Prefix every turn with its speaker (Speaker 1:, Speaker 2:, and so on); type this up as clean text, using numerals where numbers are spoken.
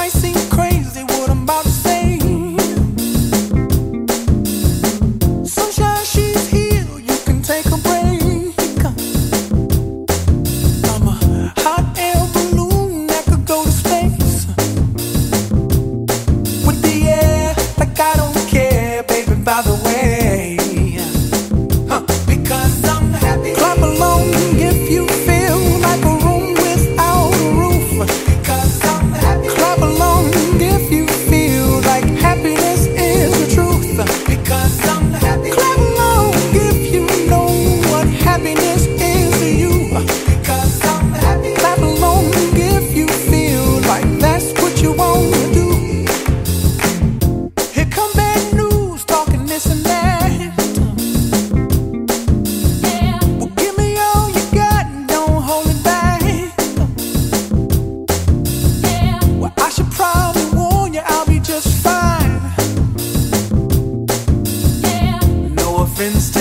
Speaker 1: might seem crazy what I'm about to say. Sunshine, she's here, you can take a break. I'm a hot air balloon that could go to space with the air, like I don't care, baby, by the way. Because I'm happy. Clap along if you feel like a room without a roof. Because I'm happy. Clap along if you feel like happiness is the truth. Because I'm happy. Clap along if you know what happiness is to you. Because I'm happy. Clap along if you feel like that's what you want to do. Here come bad news, talking this and that. Well, give me all you got and don't hold it back. Well, I should probably warn you, I'll be just fine. No offense to